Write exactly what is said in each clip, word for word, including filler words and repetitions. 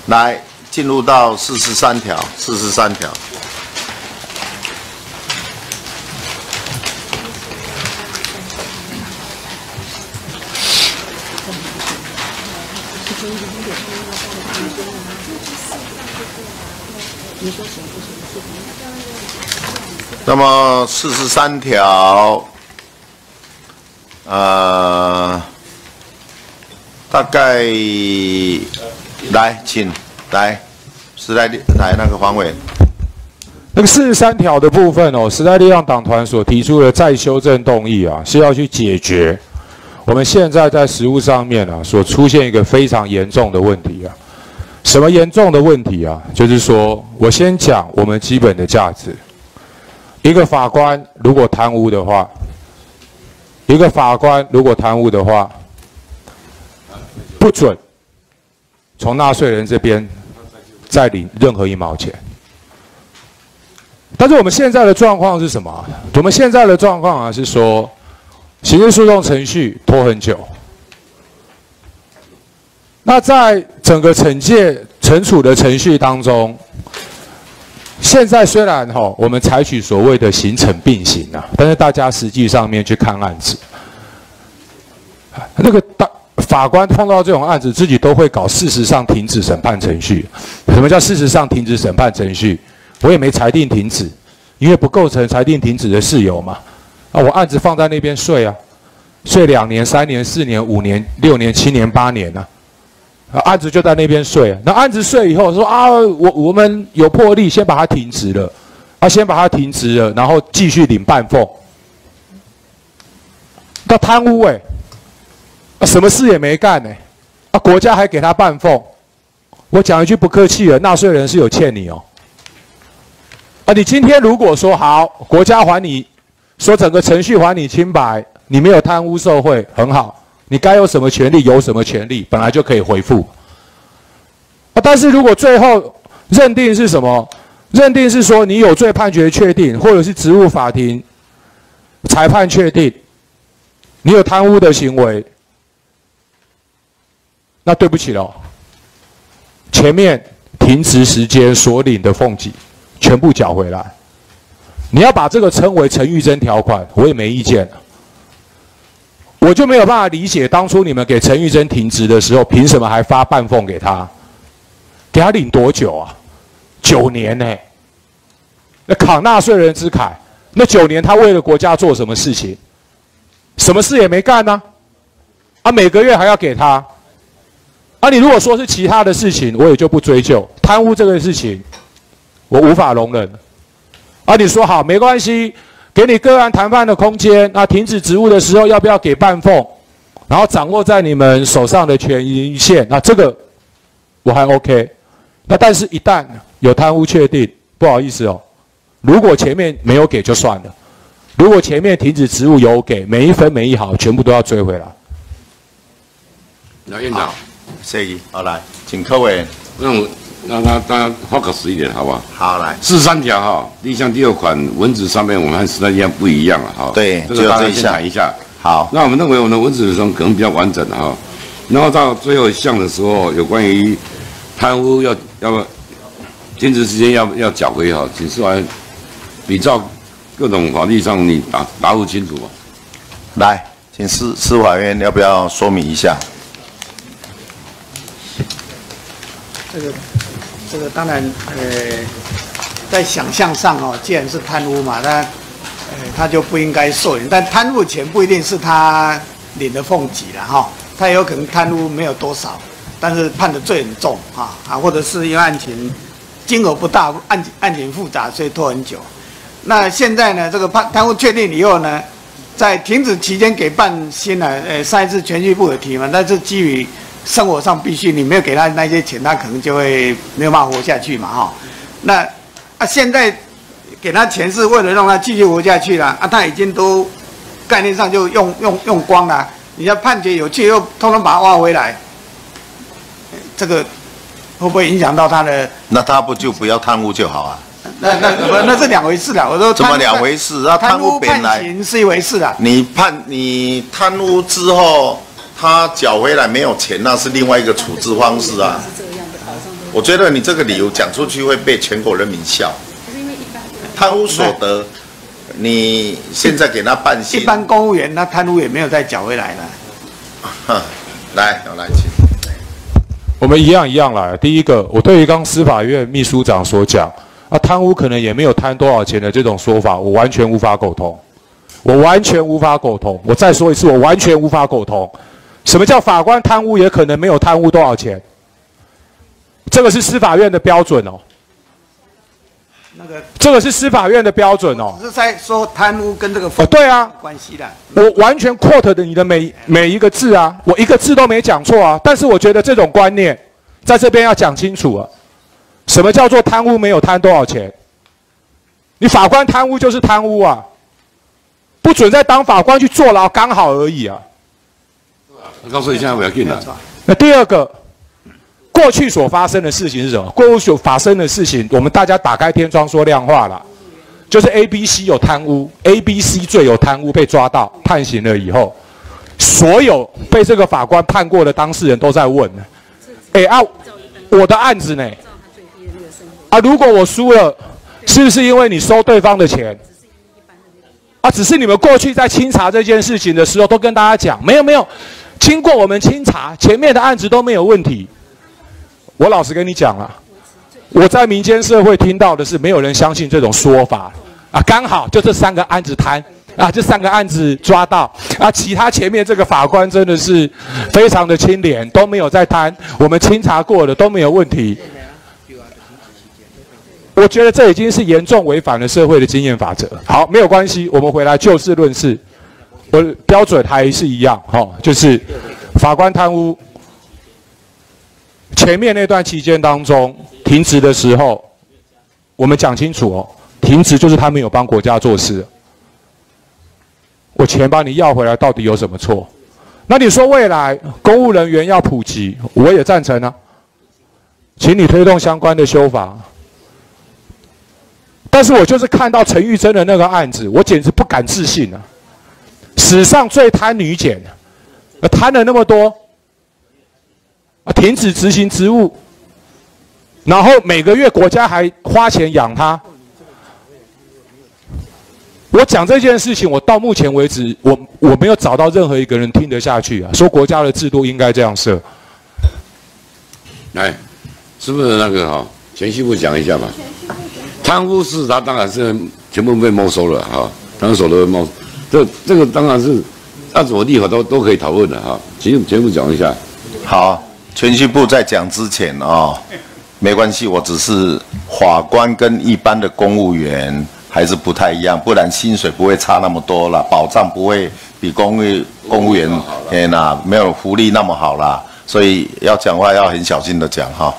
来，进入到四十三条，四十三条。那么四十三条，呃，大概来，请来，时代力来那个黄委。 那个四十三条的部分哦，时代力量党团所提出的再修正动议啊，是要去解决我们现在在实务上面啊所出现一个非常严重的问题啊。什么严重的问题啊？就是说我先讲我们基本的价值。一个法官如果贪污的话，一个法官如果贪污的话，不准从纳税人这边再领任何一毛钱。但是我们现在的状况是什么？我们现在的状况啊是说，刑事诉讼程序拖很久。那在整个惩戒惩处的程序当中，现在虽然哈、哦、我们采取所谓的刑惩并行啊，但是大家实际上面去看案子，那个大法官碰到这种案子，自己都会搞事实上停止审判程序。什么叫事实上停止审判程序？我也没裁定停止，因为不构成裁定停止的事由嘛。啊，我案子放在那边睡啊，睡两年、三年、四年、五年、六年、七年、八年啊。啊，案子就在那边睡，那案子睡以后说啊，我我们有魄力，先把它停职了，啊，先把它停职了，然后继续领半俸。他贪污哎、欸，啊，什么事也没干哎、欸，啊，国家还给他半俸。我讲一句不客气的，纳税人是有欠你哦。啊，你今天如果说好，国家还你，说整个程序还你清白，你没有贪污受贿，很好。你该有什么权利，有什么权利，本来就可以回复。啊，但是如果最后认定是什么？认定是说你有罪判决确定，或者是职务法庭裁判确定，你有贪污的行为，那对不起喽，前面停职时间所领的俸给全部缴回来。你要把这个称为陈玉珍条款，我也没意见。我就没有办法理解，当初你们给陈玉珍停职的时候，凭什么还发半俸给他？给他领多久啊？九年呢、欸？那扛纳税人之慨，那九年他为了国家做什么事情？什么事也没干呢、啊？啊，每个月还要给他。啊，你如果说是其他的事情，我也就不追究。贪污这个事情，我无法容忍。啊，你说好没关系。给你个案谈判的空间，那停止职务的时候要不要给半俸？然后掌握在你们手上的权限，那这个我还 OK。那但是，一旦有贪污确定，不好意思哦，如果前面没有给就算了，如果前面停止职务有给，每一分每一毫全部都要追回来。 来，院长， 谢谢，好来，请柯委员。 让我。让他大家花个实一点，好不好？ 好，来四十三条哈，第一项第二款文字上面我们和时代力量不一样了哈。 对， 这个大家先谈一下。 好， 那我们认为我们的文字的时候可能比较完整哈。然后到最后一项的时候，有关于贪污要要停职时间要要缴回哈，请司法院比照各种法律上你答答复清楚吧。 来，请司司法院要不要说明一下？ 这个。这个当然，呃，在想象上哦，既然是贪污嘛，那，呃，他就不应该受理。但贪污钱不一定是他领的俸给了哈，他也有可能贪污没有多少，但是判的罪很重哈啊，或者是因为案情金额不大，案案情复杂，所以拖很久。那现在呢，这个判贪污确定以后呢，在停止期间给半薪呢，呃，上一次全序部有提嘛，但是基于生活上必须，你没有给他那些钱，他可能就会没有办法活下去嘛，哈。那啊，现在给他钱是为了让他继续活下去啦，啊，他已经都概念上就用用用光了。你要判决有去又通通把他挖回来，这个会不会影响到他的？ 那他不就不要贪污就好啊？ 那那那那是两回事啦。我说怎么两回事啊？贪污本来判刑是一回事啦。 你判你贪污之后。他缴回来没有钱，那是另外一个处置方式啊。 我觉得你这个理由讲出去会被全国人民笑。贪污所得，你现在给他半薪， 一般公务员那贪污也没有再缴回来了。 哼，来，来，请。 我们一样一样来。第一个，我对于刚司法院秘书长所讲，啊，贪污可能也没有贪多少钱的这种说法，我完全无法苟同。我完全无法苟同。我再说一次，我完全无法苟同。什么叫法官贪污也可能没有贪污多少钱？这个是司法院的标准哦。那个，这个是司法院的标准哦。 只是在说贪污跟这个哦，对啊， 关系的。 我完全 quote 的你的每每一个字啊，我一个字都没讲错啊。但是我觉得这种观念在这边要讲清楚啊。什么叫做贪污没有贪多少钱？你法官贪污就是贪污啊，不准再当法官去坐牢，刚好而已啊。 我告诉你，现在不要紧了。 那第二个。过去所发生的事情是什么？过去所发生的事情，我们大家打开天窗说亮话了，就是 A、B、C 有贪污 ，A、B、C 罪有贪污被抓到判刑了以后，所有被这个法官判过的当事人都在问：哎啊，我的案子呢？啊，如果我输了，是不是因为你收对方的钱？啊，只是你们过去在清查这件事情的时候，都跟大家讲，没有没有，经过我们清查，前面的案子都没有问题。我老实跟你讲啊，我在民间社会听到的是没有人相信这种说法啊，刚好就这三个案子贪啊，这三个案子抓到啊，其他前面这个法官真的是非常的清廉，都没有在贪，我们清查过的都没有问题。我觉得这已经是严重违反了社会的经验法则。好，没有关系，我们回来就事论事，我标准还是一样，哈、哦，就是法官贪污。前面那段期间当中，停职的时候，我们讲清楚哦，停职就是他没有帮国家做事。我钱把你要回来，到底有什么错？那你说未来公务人员要普及，我也赞成啊，请你推动相关的修法。但是我就是看到陈玉珍的那个案子，我简直不敢置信啊！史上最贪女检，贪了那么多。啊，停止执行职务，然后每个月国家还花钱养他。我讲这件事情，我到目前为止，我我没有找到任何一个人听得下去啊，说国家的制度应该这样设。 来，是不是那个哈、哦？前序部讲一下嘛。贪污是他当然是全部被没收了哈，当然所得没收。这这个当然是按什么立法都都可以讨论的哈。前前部讲一下。 好。铨序部在讲之前哦，没关系，我只是法官跟一般的公务员还是不太一样，不然薪水不会差那么多了，保障不会比公务公务员哎那没有福利那么好啦，所以要讲话要很小心的讲哈。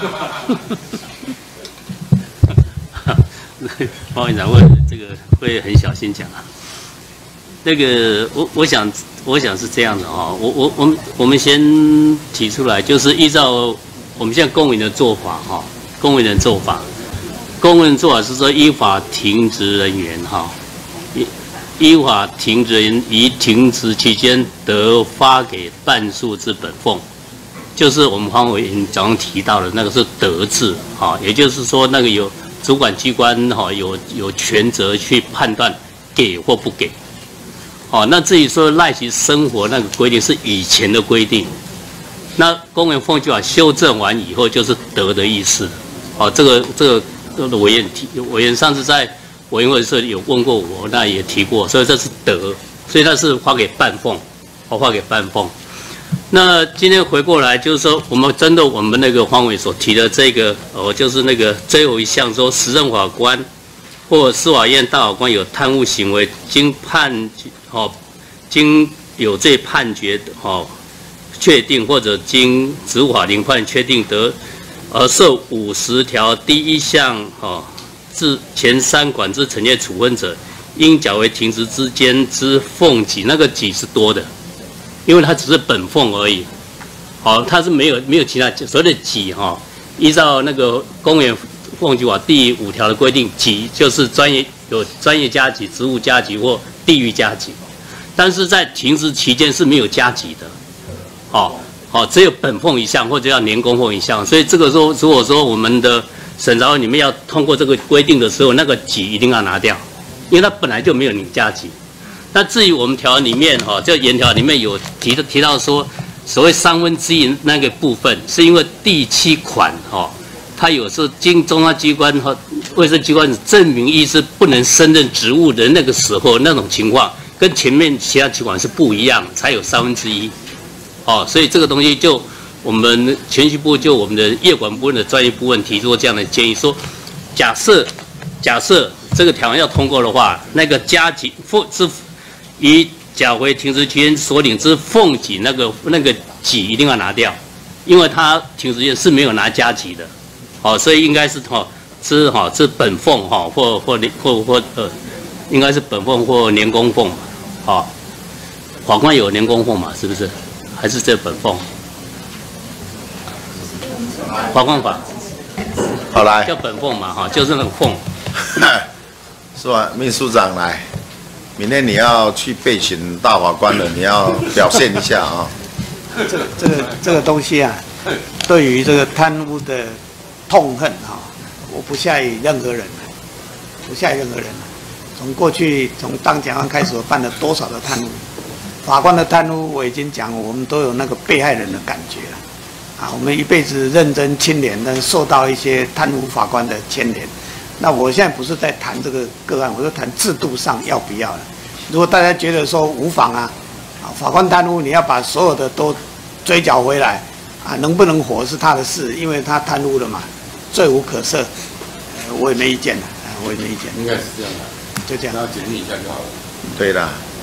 包院长问这个会很小心讲啊。那个我我想我想是这样的哈、哦，我我我们我们先提出来，就是依照我们现在公务员的做法哈、哦，公务员的做法，公务员做法是说依法停职人员哈，依依法停职人于停职期间得发给半数之本俸，就是我们黄委员早上提到的那个是得制哈，也就是说那个有主管机关哈有有权责去判断给或不给。哦，那至于说赖其生活那个规定是以前的规定，那公务员俸纪法修正完以后就是得的意思。哦，这个这个委员提委员上次在委员会的时候有问过我，那也提过，所以这是得，所以那是发给半俸，哦，发给半俸。那今天回过来就是说，我们针对我们那个黄委所提的这个，哦，就是那个最后一项说，时任法官或司法院大法官有贪污行为，经判哦，经有罪判决哦确定，或者经职务法庭判确定得而受五十条第一项哦至前三款之惩戒处分者，应缴为停职之间之俸给，那个给是多的，因为它只是本俸而已，好、哦，它是没有没有其他所谓的给哈、哦，依照那个公务员俸纪法第五条的规定，给就是专业有专业加给、职务加给或地域加给，但是在停职期间是没有加给的，哦哦，只有本俸一项或者要年供俸一项，所以这个时候如果说我们的审查会里面要通过这个规定的时候，那个给一定要拿掉，因为它本来就没有你加给。那至于我们条文里面哈，这原条里面有提到提到说，所谓三分之一那个部分，是因为第七款哈。他有时候经中央机关和卫生机关证明医师不能胜任职务的那个时候，那种情况跟前面其他情况是不一样，才有三分之一。哦，所以这个东西就我们铨叙部就我们的业管部分的专业部分提出这样的建议，说假设假设这个条文要通过的话，那个加给俸之于缴回停职期间所领之俸给那个那个给一定要拿掉，因为他停职期间是没有拿加给的。哦，所以应该是哈，是哈，是本俸哈，或或或或呃，应该是本俸或年供俸嘛，哦，法官有年供俸嘛，是不是？还是这本俸？法官法， 好来， 叫本俸嘛，哈，就是那个俸。 是吧？秘书长来，明天你要去备询大法官了，你要表现一下啊。 这个这个这个东西啊，对于这个贪污的痛恨哈，我不下于任何人，不下于任何人。从过去从当检察官开始，我办了多少的贪污，法官的贪污我已经讲，我们都有那个被害人的感觉了。啊，我们一辈子认真清廉，但是受到一些贪污法官的牵连。那我现在不是在谈这个个案，我是谈制度上要不要了。如果大家觉得说无妨啊，啊，法官贪污你要把所有的都追缴回来，啊，能不能活是他的事，因为他贪污了嘛。罪无可赦，呃，我也没意见了，呃，我也没意见。 应该是这样的， 就这样。 那检验一下就好了。 对了。